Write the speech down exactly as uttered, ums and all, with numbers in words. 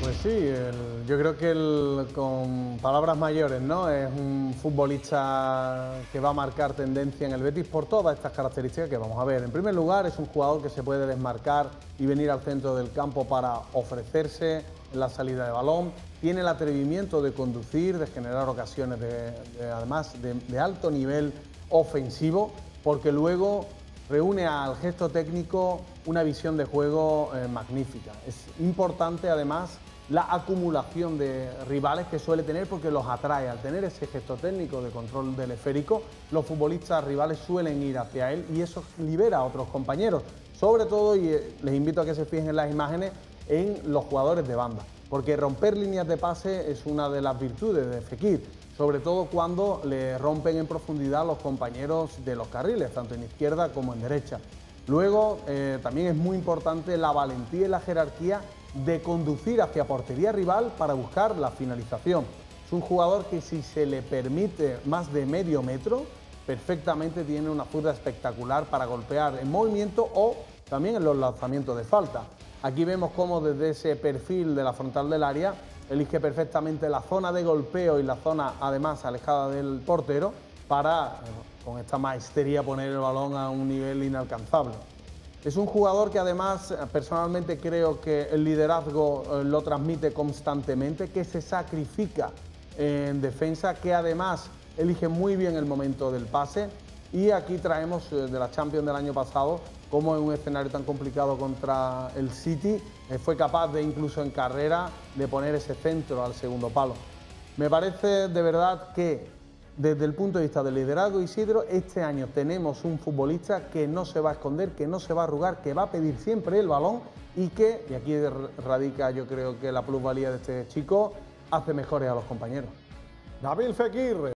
Pues sí, el- yo creo que el- con palabras mayores, ¿no? Es un futbolista que va a marcar tendencia en el Betis por todas estas características que vamos a ver. En primer lugar, es un jugador que se puede desmarcar y venir al centro del campo para ofrecerse en la salida de balón. Tiene el atrevimiento de conducir, de generar ocasiones, de, de- además de, de alto nivel ofensivo, porque luego reúne al gesto técnico una visión de juego eh, magnífica. Es importante además la acumulación de rivales que suele tener porque los atrae. Al tener ese gesto técnico de control del esférico, los futbolistas rivales suelen ir hacia él y eso libera a otros compañeros. Sobre todo, y eh, les invito a que se fijen en las imágenes, en los jugadores de banda, porque romper líneas de pase es una de las virtudes de Fekir, sobre todo cuando le rompen en profundidad los compañeros de los carriles, tanto en izquierda como en derecha. Luego, eh, también es muy importante la valentía y la jerarquía de conducir hacia portería rival para buscar la finalización. Es un jugador que, si se le permite más de medio metro, perfectamente tiene una zurda espectacular para golpear en movimiento o también en los lanzamientos de falta. Aquí vemos cómo desde ese perfil de la frontal del área elige perfectamente la zona de golpeo y la zona además alejada del portero para, eh, con esta maestría, poner el balón a un nivel inalcanzable. Es un jugador que además personalmente creo que el liderazgo eh, lo transmite constantemente, que se sacrifica en defensa, que además elige muy bien el momento del pase. Y aquí traemos eh, de la Champions del año pasado cómo en un escenario tan complicado contra el City eh, fue capaz de, incluso en carrera, de poner ese centro al segundo palo. Me parece de verdad que desde el punto de vista del liderazgo, Isidro, este año tenemos un futbolista que no se va a esconder, que no se va a arrugar, que va a pedir siempre el balón y que, y aquí radica yo creo que la plusvalía de este chico, hace mejores a los compañeros. Nabil Fekir.